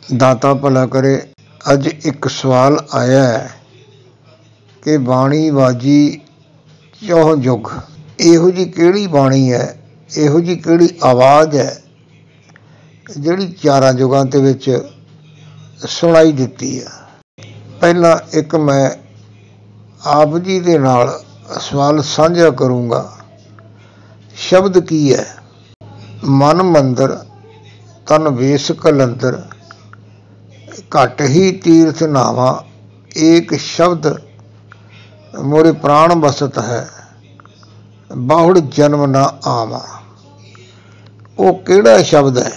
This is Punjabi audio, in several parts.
ਦਾਤਾ ਭਲਾ ਕਰੇ। ਅੱਜ ਇੱਕ ਸਵਾਲ ਆਇਆ ਹੈ ਕਿ ਬਾਣੀ ਬਾਜੀ ਚੌਹ ਯੁੱਗ, ਇਹੋ ਜਿਹੀ ਕਿਹੜੀ ਬਾਣੀ ਹੈ, ਇਹੋ ਜਿਹੀ ਕਿਹੜੀ ਆਵਾਜ਼ ਹੈ ਜਿਹੜੀ ਚਾਰਾਂ ਯੁੱਗਾਂ ਦੇ ਵਿੱਚ ਸੁਣਾਈ ਦਿੱਤੀ ਹੈ। ਪਹਿਲਾਂ ਇੱਕ ਮੈਂ ਆਪ ਜੀ ਦੇ ਨਾਲ ਸਵਾਲ ਸਾਂਝਾ ਕਰੂੰਗਾ। ਸ਼ਬਦ ਕੀ ਹੈ? ਮਨ ਮੰਦਰ ਤਨ ਵੇਸ ਕਲੰਦਰ, ਘਟ ਹੀ ਤੀਰਥ ਨਾਵਾਂ ਏਕ ਸ਼ਬਦ ਮੋਰੇ ਪ੍ਰਾਣ ਬਸਤ ਹੈ, ਬਾਹੁੜ ਜਨਮ ਨਾ ਆਵਾਂ। ਉਹ ਕਿਹੜਾ ਸ਼ਬਦ ਹੈ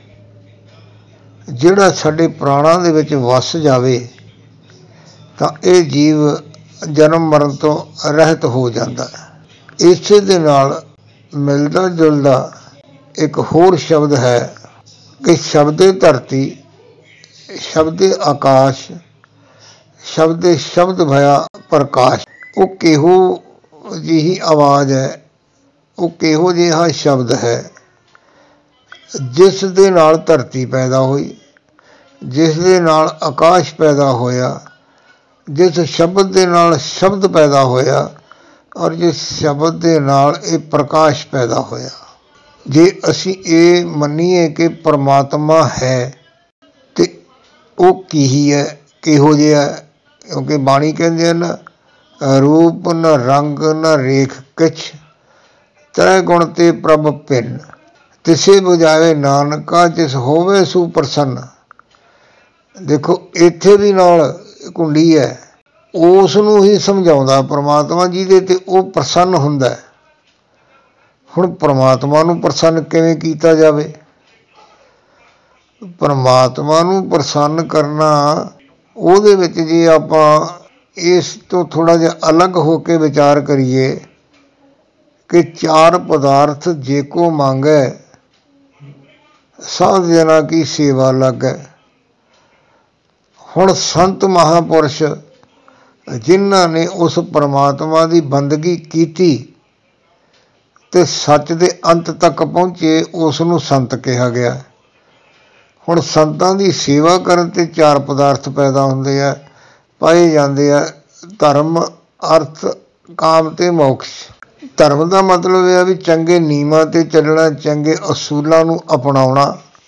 ਜਿਹੜਾ ਸਾਡੇ ਪ੍ਰਾਣਾਂ ਦੇ ਵਿੱਚ ਵਸ ਜਾਵੇ ਤਾਂ ਇਹ ਜੀਵ ਜਨਮ ਮਰਨ ਤੋਂ ਰਹਿਤ ਹੋ ਜਾਂਦਾ ਹੈ। ਇਸੇ ਦੇ ਨਾਲ ਮਿਲਦਾ ਜੁਲਦਾ ਇੱਕ ਹੋਰ ਸ਼ਬਦ ਹੈ ਕਿ ਸ਼ਬਦੇ ਧਰਤੀ, ਸ਼ਬਦੇ ਆਕਾਸ਼, ਸ਼ਬਦੇ ਸ਼ਬਦ ਭਇਆ ਪ੍ਰਕਾਸ਼। ਉਹ ਕਿਹੋ ਜਿਹੀ ਆਵਾਜ਼ ਹੈ, ਉਹ ਕਿਹੋ ਜਿਹਾ ਸ਼ਬਦ ਹੈ ਜਿਸ ਦੇ ਨਾਲ ਧਰਤੀ ਪੈਦਾ ਹੋਈ, ਜਿਸ ਦੇ ਨਾਲ ਆਕਾਸ਼ ਪੈਦਾ ਹੋਇਆ, ਜਿਸ ਸ਼ਬਦ ਦੇ ਨਾਲ ਸ਼ਬਦ ਪੈਦਾ ਹੋਇਆ ਔਰ ਜਿਸ ਸ਼ਬਦ ਦੇ ਨਾਲ ਇਹ ਪ੍ਰਕਾਸ਼ ਪੈਦਾ ਹੋਇਆ। ਜੇ ਅਸੀਂ ਇਹ ਮੰਨੀਏ ਕਿ ਪਰਮਾਤਮਾ ਹੈ ਤੇ ਉਹ ਕੀ ਹੈ, ਕਿਹੋ ਜਿਹਾ? ਕਿਉਂਕਿ ਬਾਣੀ ਕਹਿੰਦੇ ਆ ਨਾ, ਰੂਪ ਨ ਰੰਗ ਨ ਰੇਖ ਕਿਛ, ਤ੍ਰੈ ਗੁਣ ਤੇ ਪ੍ਰਭ ਭਿੰਨ, ਤਿਸੇ ਬੁਝਾਵੇ ਨਾਨਕਾ ਜਿਸ ਹੋਵੇ ਸੂ ਪ੍ਰਸੰਨ। ਦੇਖੋ ਇੱਥੇ ਵੀ ਨਾਲ ਕੁੰਡੀ ਹੈ, ਉਸ ਨੂੰ ਹੀ ਸਮਝਾਉਂਦਾ ਪਰਮਾਤਮਾ ਜਿਹਦੇ ਤੇ ਉਹ ਪ੍ਰਸੰਨ ਹੁੰਦਾ। ਹੁਣ ਪਰਮਾਤਮਾ ਨੂੰ ਪ੍ਰਸੰਨ ਕਿਵੇਂ ਕੀਤਾ ਜਾਵੇ? ਪਰਮਾਤਮਾ ਨੂੰ ਪ੍ਰਸੰਨ ਕਰਨਾ, ਉਹਦੇ ਵਿੱਚ ਜੇ ਆਪਾਂ ਇਸ ਤੋਂ ਥੋੜ੍ਹਾ ਜਿਹਾ ਅਲੱਗ ਹੋ ਕੇ ਵਿਚਾਰ ਕਰੀਏ ਕਿ ਚਾਰ ਪਦਾਰਥ ਜੇ ਕੋ ਮੰਗੈ ਸਾਧ ਜਨਾ ਕੀ ਸੇਵਾ ਲੱਗੈ। ਹੁਣ ਸੰਤ ਮਹਾਂਪੁਰਸ਼ ਜਿਨ੍ਹਾਂ ਨੇ ਉਸ ਪਰਮਾਤਮਾ ਦੀ ਬੰਦਗੀ ਕੀਤੀ ਤੇ ਸੱਚ ਦੇ ਅੰਤ ਤੱਕ ਪਹੁੰਚੇ, ਉਸ ਨੂੰ ਸੰਤ ਕਿਹਾ ਗਿਆ। ਹੁਣ ਸੰਤਾਂ ਦੀ ਸੇਵਾ ਕਰਨ ਤੇ ਚਾਰ ਪਦਾਰਥ ਪੈਦਾ ਹੁੰਦੇ ਆ, ਪਾਏ ਜਾਂਦੇ ਆ, ਧਰਮ, ਅਰਥ, ਕਾਮ ਤੇ ਮੋਕਸ਼। ਧਰਮ ਦਾ ਮਤਲਬ ਇਹ ਆ ਵੀ ਚੰਗੇ ਨਿਯਮਾਂ 'ਤੇ ਚੱਲਣਾ, ਚੰਗੇ ਅਸੂਲਾਂ ਨੂੰ ਅਪਣਾਉਣਾ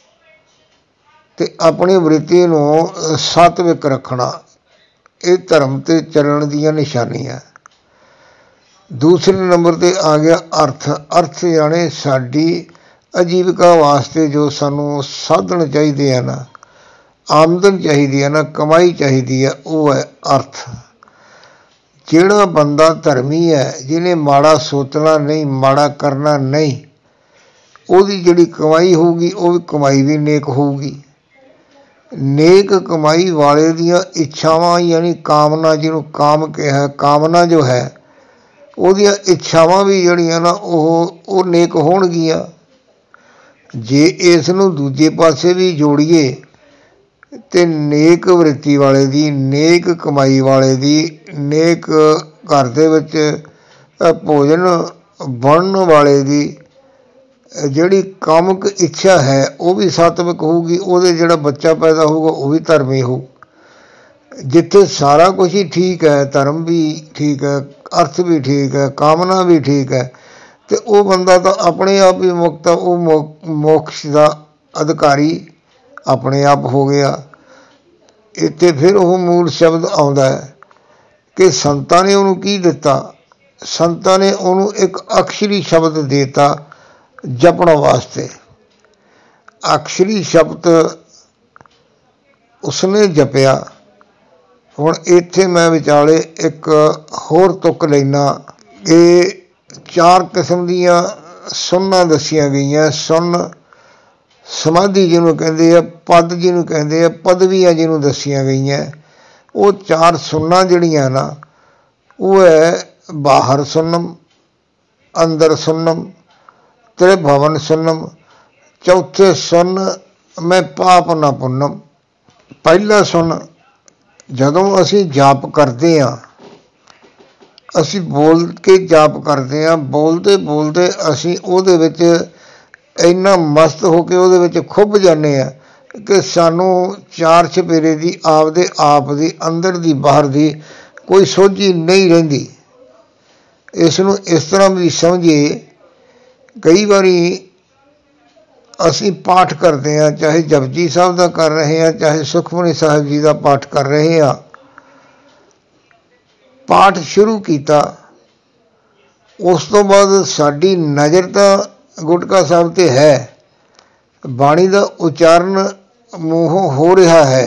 ਤੇ ਆਪਣੀ ਬ੍ਰਿਤੀ ਨੂੰ ਸਾਤਵਿਕ ਰੱਖਣਾ। ਇਹ ਧਰਮ 'ਤੇ ਚੱਲਣ ਦੀਆਂ ਨਿਸ਼ਾਨੀਆਂ। ਦੂਸਰੇ ਨੰਬਰ 'ਤੇ ਆ ਗਿਆ ਅਰਥ। ਅਰਥ ਜਾਣੇ ਸਾਡੀ ਆਜੀਵਿਕਾ ਵਾਸਤੇ ਜੋ ਸਾਨੂੰ ਸਾਧਨ ਚਾਹੀਦੇ ਹਨ, ਆਮਦਨ ਚਾਹੀਦੀ ਹੈ ਨਾ, ਕਮਾਈ ਚਾਹੀਦੀ ਹੈ, ਉਹ ਹੈ ਅਰਥ। ਜਿਹੜਾ ਬੰਦਾ ਧਰਮੀ ਹੈ, ਜਿਹਨੇ ਮਾੜਾ ਸੋਚਣਾ ਨਹੀਂ, ਮਾੜਾ ਕਰਨਾ ਨਹੀਂ, ਉਹਦੀ ਜਿਹੜੀ ਕਮਾਈ ਹੋਊਗੀ ਉਹ ਵੀ ਕਮਾਈ ਵੀ ਨੇਕ ਹੋਊਗੀ। ਨੇਕ ਕਮਾਈ ਵਾਲੇ ਦੀਆਂ ਇੱਛਾਵਾਂ ਯਾਨੀ ਕਾਮਨਾ, ਜਿਹਨੂੰ ਕਾਮ ਕਿਹਾ, ਕਾਮਨਾ ਜੋ ਹੈ ਉਹਦੀਆਂ ਇੱਛਾਵਾਂ ਵੀ ਜਿਹੜੀਆਂ ਨਾ ਉਹ ਨੇਕ ਹੋਣਗੀਆਂ। ਜੇ ਇਸ ਨੂੰ ਦੂਜੇ ਪਾਸੇ ਵੀ ਜੋੜੀਏ ਤੇ ਨੇਕ ਵਰਿੱਤੀ ਵਾਲੇ ਦੀ, ਨੇਕ ਕਮਾਈ ਵਾਲੇ ਦੀ, ਨੇਕ ਘਰ ਦੇ ਵਿੱਚ ਭੋਜਨ ਬਣਨ ਵਾਲੇ ਦੀ ਜਿਹੜੀ ਕਾਮਕ ਇੱਛਾ ਹੈ ਉਹ ਵੀ ਸਾਤਵਿਕ ਹੋਊਗੀ। ਉਹਦੇ ਜਿਹੜਾ ਬੱਚਾ ਪੈਦਾ ਹੋਊਗਾ ਉਹ ਵੀ ਧਰਮੀ ਹੋਊ। ਜਿੱਥੇ ਸਾਰਾ ਕੁਛ ਹੀ ਠੀਕ ਹੈ, ਧਰਮ ਵੀ ਠੀਕ ਹੈ, ਅਰਥ ਵੀ ਠੀਕ ਹੈ, ਕਾਮਨਾ ਵੀ ਠੀਕ ਹੈ, ਤੇ ਉਹ ਬੰਦਾ ਤਾਂ ਆਪਣੇ ਆਪ ਹੀ ਮੁਕਤ ਆ। ਉਹ ਮੋਕਸ਼ ਦਾ ਅਧਿਕਾਰੀ ਆਪਣੇ ਆਪ ਹੋ ਗਿਆ। ਇੱਥੇ ਫਿਰ ਉਹ ਮੂਲ ਸ਼ਬਦ ਆਉਂਦਾ ਹੈ ਕਿ ਸੰਤਾਂ ਨੇ ਉਹਨੂੰ ਕੀ ਦਿੱਤਾ? ਸੰਤਾਂ ਨੇ ਉਹਨੂੰ ਇੱਕ ਅਕਸ਼ਰੀ ਸ਼ਬਦ ਦੇ ਦਿੱਤਾ ਜਪਣ ਵਾਸਤੇ। ਅਕਸ਼ਰੀ ਸ਼ਬਦ ਉਸਨੇ ਜਪਿਆ। ਹੁਣ ਇੱਥੇ ਮੈਂ ਵਿਚਾਲੇ ਇੱਕ ਹੋਰ ਤੁਕ ਲੈਂਦਾ ਕਿ ਚਾਰ ਕਿਸਮ ਦੀਆਂ ਸੁਣਨਾ ਦੱਸੀਆਂ ਗਈਆਂ। ਸੁਣ, ਸਮਾਧੀ ਜਿਹਨੂੰ ਕਹਿੰਦੇ ਆ, ਪਦ ਜਿਹਨੂੰ ਕਹਿੰਦੇ ਆ, ਪਦਵੀਆਂ ਜਿਹਨੂੰ ਦੱਸੀਆਂ ਗਈਆਂ। ਉਹ ਚਾਰ ਸੁਣਨਾ ਜਿਹੜੀਆਂ ਨਾ, ਉਹ ਹੈ ਬਾਹਰ ਸੁਣਮ, ਅੰਦਰ ਸੁਣਮ, ਤ੍ਰਿਭਵਨ ਸੁਣਮ, ਚੌਥੇ ਸੁਣ ਮੈਂ ਪਾਪ ਨਾ ਪੁੰਨਮ। ਪਹਿਲਾ ਸੁਣ, ਜਦੋਂ ਅਸੀਂ ਜਾਪ ਕਰਦੇ ਹਾਂ, ਅਸੀਂ ਬੋਲ ਕੇ ਜਾਪ ਕਰਦੇ ਹਾਂ, ਬੋਲਦੇ ਬੋਲਦੇ ਅਸੀਂ ਉਹਦੇ ਵਿੱਚ ਇੰਨਾ ਮਸਤ ਹੋ ਕੇ ਉਹਦੇ ਵਿੱਚ ਖੁੱਭ ਜਾਂਦੇ ਹਾਂ कि सानू चार चपेरे की आपदे आप दी अंदर दी बाहर दी कोई सोझी नहीं रहिंदी। इसनूं इस तरह भी समझिए, कई बारी असी पाठ करते हैं, चाहे जपजी साहब का कर रहे हैं, चाहे सुखमनी साहिब जी का पाठ कर रहे हैं, पाठ शुरू किया उस तो बाद साडी नज़र तो गुटका साहब ते है, बाणी का उचारण मूहों हो रहा है,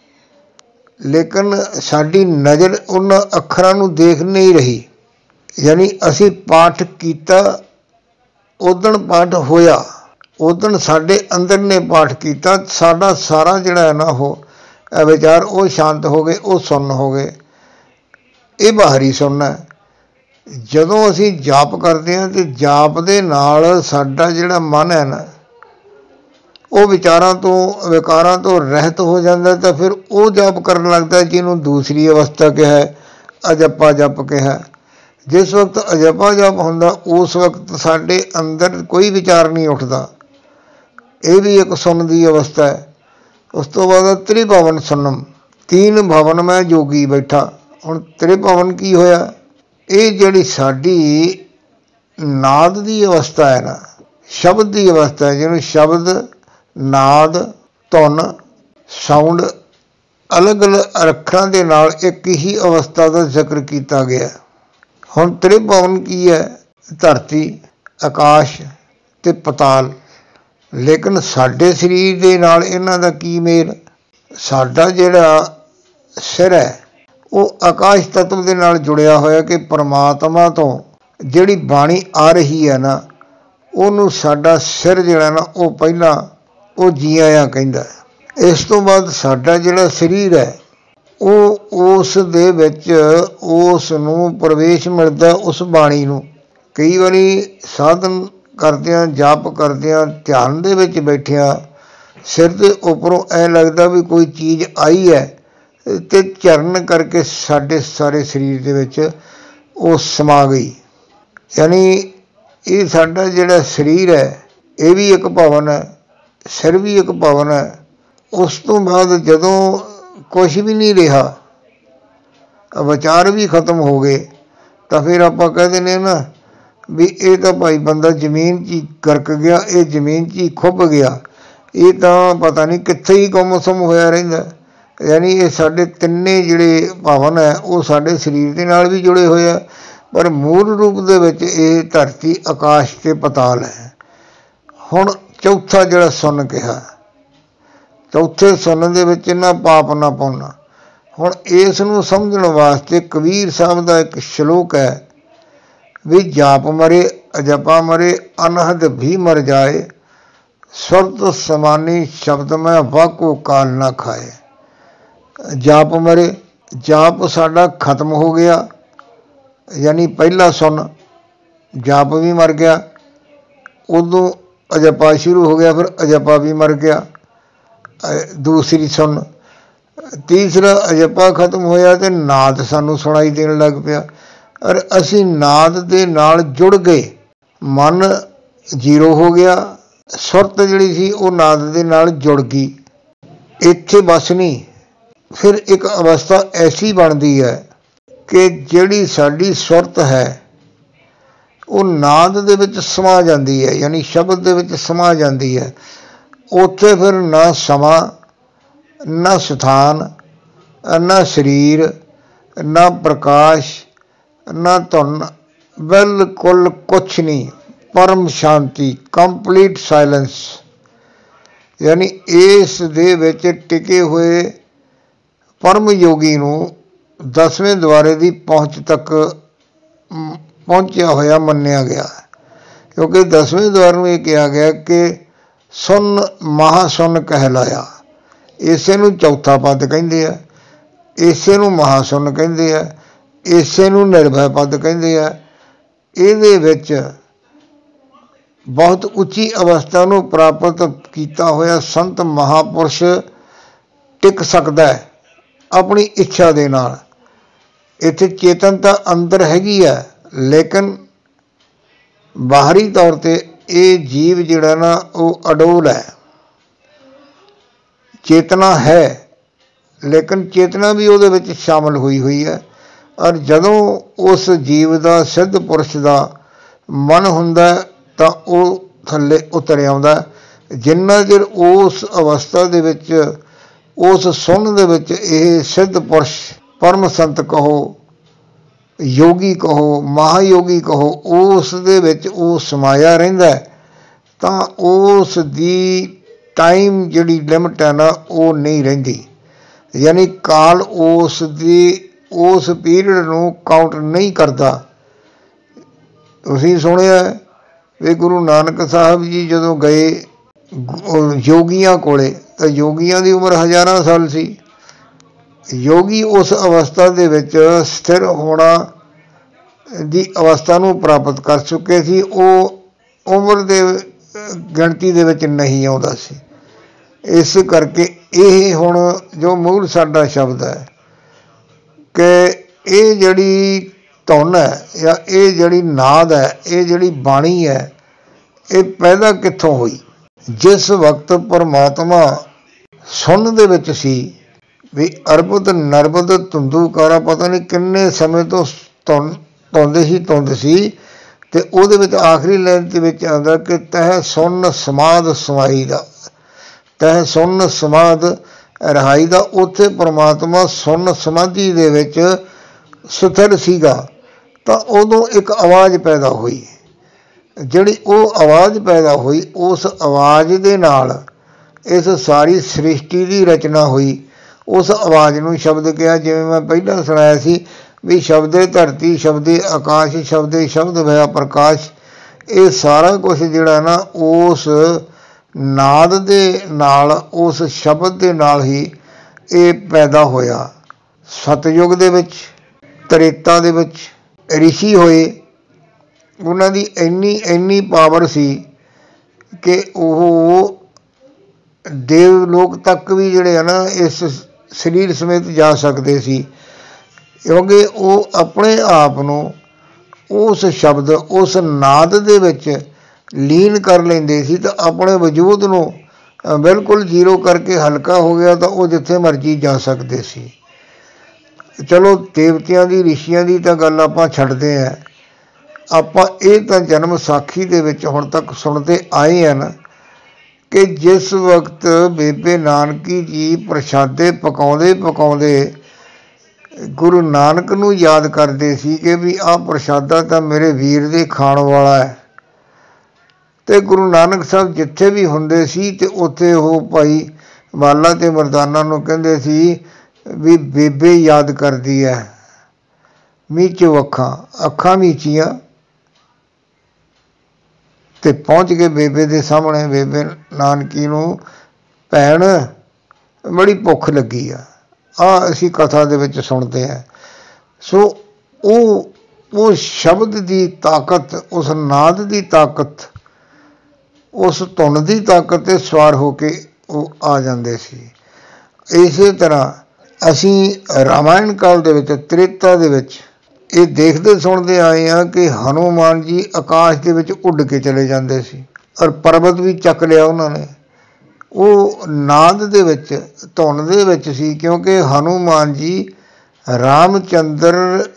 लेकिन साडी नज़र उन्हां अखरां नूं देख नहीं रही। यानी असी पाठ किया, उदण पाठ होया, उदण साडे अंदर ने पाठ किया, साडा सारा जिहड़ा है ना वो विचार वो शांत हो गए, वो सुन्न हो गए। ये बाहरी सुनना है। जदों असी जाप करते हैं तो जाप दे नाल साडा जिहड़ा मन है ना वो विचारां तो विकारां तो रहत हो जाता, तो फिर वो जाप करन लगता जिन्हों दूसरी अवस्था कहा है, अजपा जप कहा। जिस वक्त अजपा जप हुंदा उस वक्त साडे अंदर कोई विचार नहीं उठता, ये भी एक सुन की अवस्था है। उस तो बाद त्रिभवन सुनम, तीन भवन में जोगी बैठा। हुण त्रिभवन की होया, ये जिहड़ी साडी नाद की अवस्था है ना, शब्द की अवस्था है, जिन्होंने शब्द नाद धुन साउंड अलग अलग अखरां दे नाल एक ही अवस्था का जिक्र किया गया। हुण त्रिभवन की है, धरती आकाश ते पताल, लेकिन साडे शरीर दे नाल इन्हां दा की मेल? साडा जिहड़ा सिर है वो आकाश तत्व दे नाल जुड़िया होया कि परमात्मा तो जिहड़ी बाणी आ रही है ना उहनूं साडा सिर जिहड़ा ना वो पहला वो जी आया कहंदा है। इस तो बाद साडा जिहड़ा शरीर है वो उस दे विच उस नूं प्रवेश मिलदा उस बाणी नूं। कई बारी साधन करदियां जाप करदियां ध्यान दे विच बैठिया सिर दे उपरों ऐ लगदा भी कोई चीज़ आई है ते चरण करके साडे सारे शरीर दे विच वो समा गई। यानी ये साडा जिहड़ा शरीर है ये भी एक भवन है, सिर भी एक भवन है। उस तो बाद जदों कुछ भी नहीं रहा, विचार भी खत्म हो गए, तो फिर आप कह दें ना भी ये तो भाई बंदा जमीन च ही गरक गया, ये जमीन च ही खुब गया, ये तो पता नहीं कित्थे ही गुमसुम होया रहिंदा। यानी ये साडे तिन्ने जिहड़े भवन है वो साडे शरीर के नाल भी जुड़े हुए हैं, पर मूल रूप दे विच ये धरती आकाश ते पताल है। हुण चौथा जिहड़ा सुन कहा, चौथे सुन दे विच ना पाप ना पुण्य। हुण इस नूं समझण वास्ते कबीर साहब का एक श्लोक है भी जाप मरे अजपा मरे अनहद भी मर जाए, सुरत समानी शब्द में वाको काल ना खाए। जाप मरे, जाप साडा खत्म हो गया, यानी पहला सुन जाप भी मर गया, उदों अजपा शुरू हो गया, फिर अजपा भी मर गया, दूसरी सुन, तीसरा अजपा खत्म होया तो नाद सानू सुनाई देन लग पिया, और असी नाद दे नाल जुड़ गए, मन जीरो हो गया, सुरत जिहड़ी सी वो नाद दे नाल जुड़ गई। इत्थे बस नहीं, फिर एक अवस्था ऐसी बनती है कि जिहड़ी साडी सुरत है वो नाद दे विच समा जाती है, यानी शब्द दे विच समा जाती है। उत्थे फिर ना समा, ना स्थान, ना शरीर, ना प्रकाश, ना धुन, बिल्कुल कुछ नहीं, परम शांति, कंप्लीट साइलेंस। यानी इस दे विच टिके हुए परम योगी नूं 10वें द्वारे की पहुँच तक पहुँचा होया मन्निया गया, क्योंकि 10वें द्वार में यह कहा गया कि सुन महासुन कहलाया। इसे नूं चौथा पद कहंदे आ, इसे नूं महासुन कहंदे आ, इसे नूं निर्भय पद कहंदे आ। इहदे विच बहुत उच्ची अवस्था नूं प्राप्त किया होया संत महापुरुष टिक सकदा है अपनी इच्छा दे नाल। इत्थे चेतनता अंदर हैगी है, लेकिन बाहरी तौर पर यह जीव जिहड़ा ना वो अडोल है। ਚੇਤਨਾ ਹੈ, ਲੇਕਿਨ ਚੇਤਨਾ ਵੀ ਉਹਦੇ ਵਿੱਚ ਸ਼ਾਮਲ ਹੋਈ ਹੋਈ ਹੈ। ਔਰ ਜਦੋਂ ਉਸ ਜੀਵ ਦਾ, ਸਿੱਧ ਪੁਰਸ਼ ਦਾ ਮਨ ਹੁੰਦਾ ਤਾਂ ਉਹ ਥੱਲੇ ਉਤਰ ਆਉਂਦਾ। ਜਿੰਨਾ ਚਿਰ ਉਸ ਅਵਸਥਾ ਦੇ ਵਿੱਚ, ਉਸ ਸੁਣਨ ਦੇ ਵਿੱਚ ਇਹ ਸਿੱਧ ਪੁਰਸ਼, ਪਰਮ ਸੰਤ ਕਹੋ, ਯੋਗੀ ਕਹੋ, ਮਹਾਯੋਗੀ ਕਹੋ, ਉਸ ਦੇ ਵਿੱਚ ਉਹ ਸਮਾਇਆ ਰਹਿੰਦਾ, ਤਾਂ ਉਸ ਦੀ ਟਾਈਮ ਜਿਹੜੀ ਲਿਮਟ ਹੈ ਨਾ ਉਹ ਨਹੀਂ ਰਹਿੰਦੀ। ਯਾਨੀ ਕਾਲ ਉਸ ਦੀ, ਉਸ ਪੀਰੀਅਡ ਨੂੰ ਕਾਊਂਟ ਨਹੀਂ ਕਰਦਾ। ਤੁਸੀਂ ਸੁਣਿਆ ਵੀ ਗੁਰੂ ਨਾਨਕ ਸਾਹਿਬ ਜੀ ਜਦੋਂ ਗਏ ਯੋਗੀਆਂ ਕੋਲੇ, ਤਾਂ ਯੋਗੀਆਂ ਦੀ ਉਮਰ ਹਜ਼ਾਰਾਂ ਸਾਲ ਸੀ। ਯੋਗੀ ਉਸ ਅਵਸਥਾ ਦੇ ਵਿੱਚ ਸਥਿਰ ਹੋਣਾ ਦੀ ਅਵਸਥਾ ਨੂੰ ਪ੍ਰਾਪਤ ਕਰ ਚੁੱਕੇ ਸੀ। ਉਹ ਉਮਰ ਦੇ ਗਿਣਤੀ ਦੇ ਵਿੱਚ ਨਹੀਂ ਆਉਂਦਾ ਸੀ। ਇਸ ਕਰਕੇ ਇਹ ਹੁਣ ਜੋ ਮੂਲ ਸਾਡਾ ਸ਼ਬਦ ਹੈ ਕਿ ਇਹ ਜਿਹੜੀ ਧੁਨ ਹੈ ਜਾਂ ਇਹ ਜਿਹੜੀ ਨਾਦ ਹੈ, ਇਹ ਜਿਹੜੀ ਬਾਣੀ ਹੈ, ਇਹ ਪੈਦਾ ਕਿੱਥੋਂ ਹੋਈ? ਜਿਸ ਵਕਤ ਪਰਮਾਤਮਾ ਸੁਣਨ ਦੇ ਵਿੱਚ ਸੀ ਵੀ ਅਰਬੁਦ ਨਰਬੁਦ ਧੁੰਦੂਕਾਰਾ, ਪਤਾ ਨਹੀਂ ਕਿੰਨੇ ਸਮੇਂ ਤੋਂ ਧੁੰਦ ਸੀ, ਅਤੇ ਉਹਦੇ ਵਿੱਚ ਆਖਰੀ ਲਾਈਨ ਦੇ ਵਿੱਚ ਆਉਂਦਾ ਕਿ ਤਹਿ ਸੁਣ ਸਮਾਧ ਸਮਾਈ ਦਾ, ਤਹਿ ਸੁਣ ਸਮਾਧ ਰਿਹਾਈ ਦਾ। ਉੱਥੇ ਪਰਮਾਤਮਾ ਸੁਣ ਸਮਾਧੀ ਦੇ ਵਿੱਚ ਸਥਿਰ ਸੀਗਾ। ਤਾਂ ਉਦੋਂ ਇੱਕ ਆਵਾਜ਼ ਪੈਦਾ ਹੋਈ। ਜਿਹੜੀ ਉਹ ਆਵਾਜ਼ ਪੈਦਾ ਹੋਈ, ਉਸ ਆਵਾਜ਼ ਦੇ ਨਾਲ ਇਸ ਸਾਰੀ ਸ੍ਰਿਸ਼ਟੀ ਦੀ ਰਚਨਾ ਹੋਈ। ਉਸ ਆਵਾਜ਼ ਨੂੰ ਸ਼ਬਦ ਕਿਹਾ। ਜਿਵੇਂ ਮੈਂ ਪਹਿਲਾਂ ਸੁਣਾਇਆ ਸੀ ਵੀ ਸ਼ਬਦੇ ਧਰਤੀ, ਸ਼ਬਦੇ ਆਕਾਸ਼, ਸ਼ਬਦੇ ਸ਼ਬਦ ਹੋਇਆ ਪ੍ਰਕਾਸ਼। ਇਹ ਸਾਰਾ ਕੁਛ ਜਿਹੜਾ ਨਾ ਉਸ ਨਾਦ ਦੇ ਨਾਲ, ਉਸ ਸ਼ਬਦ ਦੇ ਨਾਲ ਹੀ ਇਹ ਪੈਦਾ ਹੋਇਆ। ਸਤਯੁਗ ਦੇ ਵਿੱਚ, ਤ੍ਰੇਤਾ ਦੇ ਵਿੱਚ ਰਿਸ਼ੀ ਹੋਏ, ਉਹਨਾਂ ਦੀ ਇੰਨੀ ਪਾਵਰ ਸੀ ਕਿ ਉਹ ਦੇਵ ਲੋਕ ਤੱਕ ਵੀ ਜਿਹੜੇ ਆ ਨਾ ਇਸ ਸਰੀਰ ਸਮੇਤ ਜਾ ਸਕਦੇ ਸੀ, ਕਿਉਂਕਿ ਉਹ ਆਪਣੇ ਆਪ ਨੂੰ ਉਸ ਸ਼ਬਦ, ਉਸ ਨਾਦ ਦੇ ਵਿੱਚ ਲੀਨ ਕਰ ਲੈਂਦੇ ਸੀ। ਤਾਂ ਆਪਣੇ ਵਜੂਦ ਨੂੰ ਬਿਲਕੁਲ ਜ਼ੀਰੋ ਕਰਕੇ ਹਲਕਾ ਹੋ ਗਿਆ, ਤਾਂ ਉਹ ਜਿੱਥੇ ਮਰਜ਼ੀ ਜਾ ਸਕਦੇ ਸੀ। ਚਲੋ ਦੇਵਤਿਆਂ ਦੀ, ਰਿਸ਼ੀਆਂ ਦੀ ਤਾਂ ਗੱਲ ਆਪਾਂ ਛੱਡਦੇ ਹਾਂ। ਆਪਾਂ ਇਹ ਤਾਂ ਜਨਮ ਸਾਖੀ ਦੇ ਵਿੱਚ ਹੁਣ ਤੱਕ ਸੁਣਦੇ ਆਏ ਹਨ ਕਿ ਜਿਸ ਵਕਤ ਬੇਬੇ ਨਾਨਕੀ ਜੀ ਪ੍ਰਸ਼ਾਦੇ ਪਕਾਉਂਦੇ ਪਕਾਉਂਦੇ ਗੁਰੂ ਨਾਨਕ ਨੂੰ ਯਾਦ ਕਰਦੇ ਸੀ ਕਿ ਵੀ ਆਹ ਪ੍ਰਸ਼ਾਦਾ ਤਾਂ ਮੇਰੇ ਵੀਰ ਦੇ ਖਾਣ ਵਾਲਾ ਹੈ, ਅਤੇ ਗੁਰੂ ਨਾਨਕ ਸਾਹਿਬ ਜਿੱਥੇ ਵੀ ਹੁੰਦੇ ਸੀ ਅਤੇ ਉੱਥੇ ਉਹ ਭਾਈ ਬਾਲਾ ਅਤੇ ਮਰਦਾਨਾ ਨੂੰ ਕਹਿੰਦੇ ਸੀ ਵੀ ਬੇਬੇ ਯਾਦ ਕਰਦੀ ਹੈ। ਮੀਚੋ ਅੱਖਾਂ ਮੀਚੀਆਂ ਅਤੇ ਪਹੁੰਚ ਕੇ ਬੇਬੇ ਦੇ ਸਾਹਮਣੇ। ਬੇਬੇ ਨਾਨਕੀ ਨੂੰ ਭੈਣ ਬੜੀ ਭੁੱਖ ਲੱਗੀ ਆ, ਆਹ ਅਸੀਂ ਕਥਾ ਦੇ ਵਿੱਚ ਸੁਣਦੇ ਹਾਂ। ਸੋ ਉਹ ਸ਼ਬਦ ਦੀ ਤਾਕਤ, ਉਸ ਨਾਦ ਦੀ ਤਾਕਤ, ਉਸ ਧੁਨ ਦੀ ਤਾਕਤ 'ਤੇ ਸਵਾਰ ਹੋ ਕੇ ਉਹ ਆ ਜਾਂਦੇ ਸੀ। ਇਸੇ ਤਰ੍ਹਾਂ ਅਸੀਂ ਰਾਮਾਇਣ ਕਾਲ ਦੇ ਵਿੱਚ, ਤ੍ਰੇਤਾ ਦੇ ਵਿੱਚ ਇਹ ਦੇਖਦੇ ਸੁਣਦੇ ਆਏ ਹਾਂ ਕਿ ਹਨੂੰਮਾਨ ਜੀ ਆਕਾਸ਼ ਦੇ ਵਿੱਚ ਉੱਡ ਕੇ ਚਲੇ ਜਾਂਦੇ ਸੀ, ਔਰ ਪਰਬਤ ਵੀ ਚੱਕ ਲਿਆ ਉਹਨਾਂ ਨੇ। ਉਹ ਨਾਦ ਦੇ ਵਿੱਚ, ਧੁਨ ਦੇ ਵਿੱਚ ਸੀ, ਕਿਉਂਕਿ ਹਨੂੰਮਾਨ ਜੀ ਰਾਮਚੰਦਰ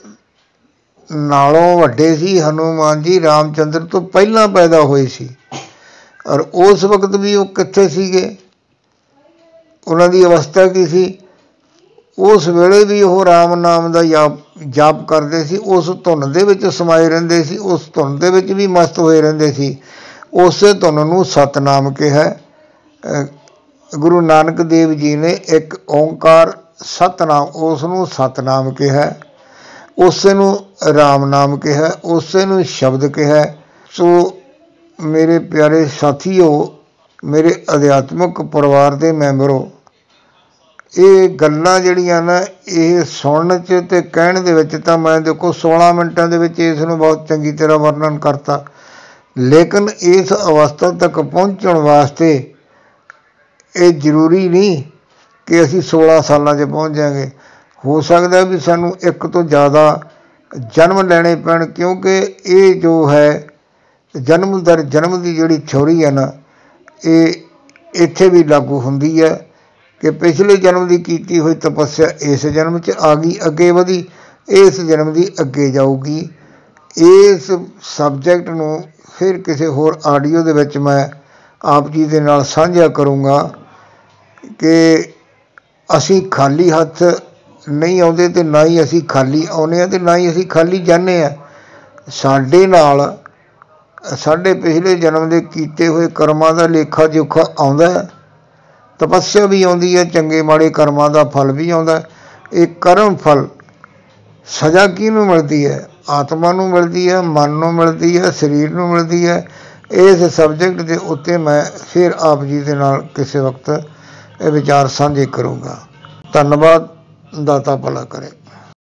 ਨਾਲੋਂ ਵੱਡੇ ਸੀ। ਹਨੂੰਮਾਨ ਜੀ ਰਾਮਚੰਦਰ ਤੋਂ ਪਹਿਲਾਂ ਪੈਦਾ ਹੋਏ ਸੀ, ਔਰ ਉਸ ਵਕਤ ਵੀ ਉਹ ਕਿੱਥੇ ਸੀਗੇ, ਉਹਨਾਂ ਦੀ ਅਵਸਥਾ ਕੀ ਸੀ? ਉਸ ਵੇਲੇ ਵੀ ਉਹ ਰਾਮ ਨਾਮ ਦਾ ਜਾਪ ਕਰਦੇ ਸੀ, ਉਸ ਧੁਨ ਦੇ ਵਿੱਚ ਸਮਾਏ ਰਹਿੰਦੇ ਸੀ, ਉਸ ਧੁਨ ਦੇ ਵਿੱਚ ਵੀ ਮਸਤ ਹੋਏ ਰਹਿੰਦੇ ਸੀ। ਉਸੇ ਧੁਨ ਨੂੰ ਸਤਨਾਮ ਕਿਹਾ। ਗੁਰੂ ਨਾਨਕ ਦੇਵ ਜੀ ਨੇ ਇੱਕ ਓਂਕਾਰ ਸਤਨਾਮ, ਉਸ ਨੂੰ ਸਤਨਾਮ ਕਿਹਾ, ਉਸੇ ਨੂੰ ਰਾਮ ਨਾਮ ਕਿਹਾ, ਉਸੇ ਨੂੰ ਸ਼ਬਦ ਕਿਹਾ। ਸੋ ਮੇਰੇ ਪਿਆਰੇ ਸਾਥੀਓ, ਮੇਰੇ ਅਧਿਆਤਮਿਕ ਪਰਿਵਾਰ ਦੇ ਮੈਂਬਰੋ, ਇਹ ਗੱਲਾਂ ਜਿਹੜੀਆਂ ਨਾ ਇਹ ਸੁਣਨ 'ਚ ਅਤੇ ਕਹਿਣ ਦੇ ਵਿੱਚ ਤਾਂ ਮੈਂ ਦੇਖੋ 16 ਮਿੰਟਾਂ ਦੇ ਵਿੱਚ ਇਸ ਨੂੰ ਬਹੁਤ ਚੰਗੀ ਤਰ੍ਹਾਂ ਵਰਣਨ ਕਰਤਾ, ਲੇਕਿਨ ਇਸ ਅਵਸਥਾ ਤੱਕ ਪਹੁੰਚਣ ਵਾਸਤੇ ਇਹ ਜ਼ਰੂਰੀ ਨਹੀਂ ਕਿ ਅਸੀਂ 16 ਸਾਲਾਂ 'ਚ ਪਹੁੰਚ ਜਾਵਾਂਗੇ। ਹੋ ਸਕਦਾ ਵੀ ਸਾਨੂੰ ਇੱਕ ਤੋਂ ਜ਼ਿਆਦਾ ਜਨਮ ਲੈਣੇ ਪੈਣ, ਕਿਉਂਕਿ ਇਹ ਜੋ ਹੈ ਜਨਮ ਦੀ ਜਿਹੜੀ ਥਿਊਰੀ ਹੈ ਨਾ, ਇਹ ਇੱਥੇ ਵੀ ਲਾਗੂ ਹੁੰਦੀ ਹੈ कि पिछले जन्म की कीती हुई तपस्या इस जन्म 'च आ गई, अगे वधी, इस जन्म की अगे जाऊगी। इस सबजैक्ट नूं फिर किसी होर आडियो दे विच मैं आप जी दे नाल साझा करूँगा कि असीं खाली हत्थ नहीं आउंदे ते ना ही असीं खाली आउंदे ते ना ही असीं खाली जाने आ। साडे नाल साडे पिछले जन्म के कीते हुए कर्मां दा लेखा जोखा आउंदा है, तपस्या भी आउंदी है, चंगे माड़े कर्मां दा फल भी आउंदा है। एक कर्म फल सज़ा किहनूं मिलती है? आत्मा नूं मिलती है, मन नूं मिलती है, शरीर नूं मिलती है। इस सबजैक्ट के उत्ते मैं फिर आप जी दे नाल किसी वक्त विचार साझे करूँगा। धन्नवाद। दाता भला करे।